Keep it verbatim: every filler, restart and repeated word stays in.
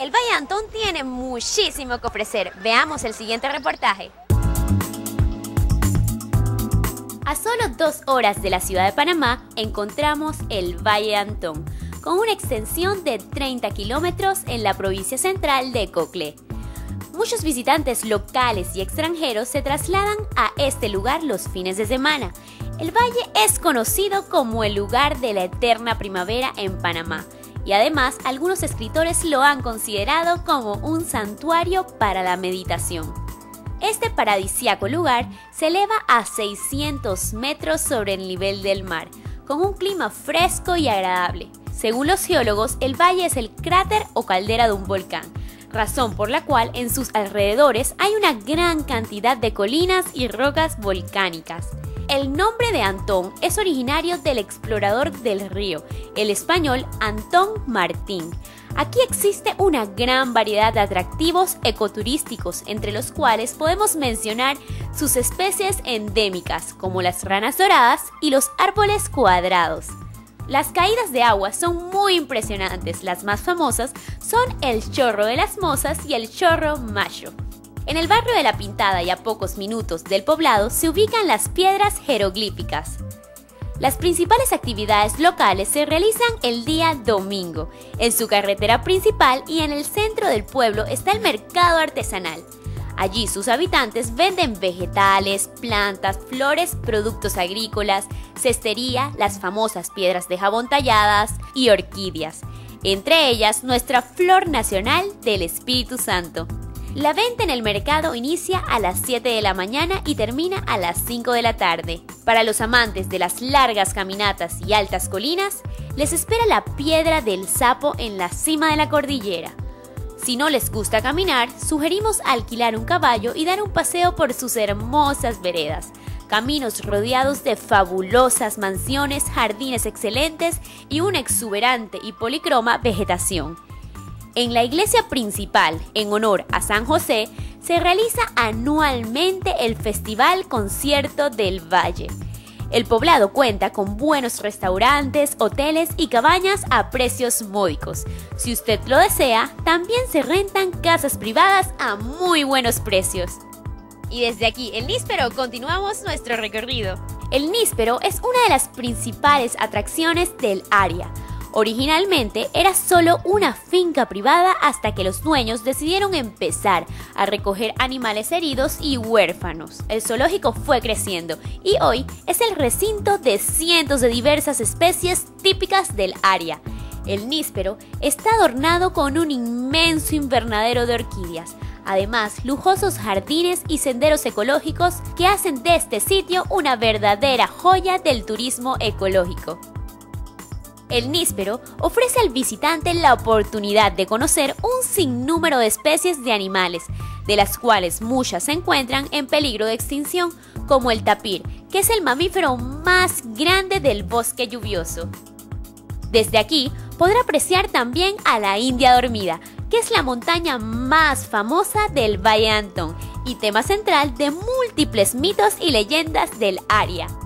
El Valle de Antón tiene muchísimo que ofrecer. Veamos el siguiente reportaje. A solo dos horas de la ciudad de Panamá encontramos el Valle de Antón, con una extensión de treinta kilómetros en la provincia central de Coclé. Muchos visitantes locales y extranjeros se trasladan a este lugar los fines de semana. El valle es conocido como el lugar de la eterna primavera en Panamá, y además algunos escritores lo han considerado como un santuario para la meditación. Este paradisíaco lugar se eleva a seiscientos metros sobre el nivel del mar, con un clima fresco y agradable. Según los geólogos, el valle es el cráter o caldera de un volcán, razón por la cual en sus alrededores hay una gran cantidad de colinas y rocas volcánicas. El nombre de Antón es originario del explorador del río, el español Antón Martín. Aquí existe una gran variedad de atractivos ecoturísticos, entre los cuales podemos mencionar sus especies endémicas, como las ranas doradas y los árboles cuadrados. Las caídas de agua son muy impresionantes. Las más famosas son el Chorro de las Mozas y el Chorro Mayo. En el barrio de La Pintada y a pocos minutos del poblado se ubican las piedras jeroglíficas. Las principales actividades locales se realizan el día domingo. En su carretera principal y en el centro del pueblo está el mercado artesanal. Allí sus habitantes venden vegetales, plantas, flores, productos agrícolas, cestería, las famosas piedras de jabón talladas y orquídeas, entre ellas nuestra flor nacional del Espíritu Santo. La venta en el mercado inicia a las siete de la mañana y termina a las cinco de la tarde. Para los amantes de las largas caminatas y altas colinas, les espera la Piedra del Sapo en la cima de la cordillera. Si no les gusta caminar, sugerimos alquilar un caballo y dar un paseo por sus hermosas veredas, caminos rodeados de fabulosas mansiones, jardines excelentes y una exuberante y policroma vegetación. En la iglesia principal, en honor a San José, se realiza anualmente el Festival Concierto del Valle. El poblado cuenta con buenos restaurantes, hoteles y cabañas a precios módicos. Si usted lo desea, también se rentan casas privadas a muy buenos precios. Y desde aquí, el Níspero, continuamos nuestro recorrido. El Níspero es una de las principales atracciones del área. Originalmente era solo una finca privada hasta que los dueños decidieron empezar a recoger animales heridos y huérfanos. El zoológico fue creciendo y hoy es el recinto de cientos de diversas especies típicas del área. El Níspero está adornado con un inmenso invernadero de orquídeas. Además, lujosos jardines y senderos ecológicos que hacen de este sitio una verdadera joya del turismo ecológico. El Níspero ofrece al visitante la oportunidad de conocer un sinnúmero de especies de animales, de las cuales muchas se encuentran en peligro de extinción, como el tapir, que es el mamífero más grande del bosque lluvioso. Desde aquí podrá apreciar también a la India Dormida, que es la montaña más famosa del Valle de Antón y tema central de múltiples mitos y leyendas del área.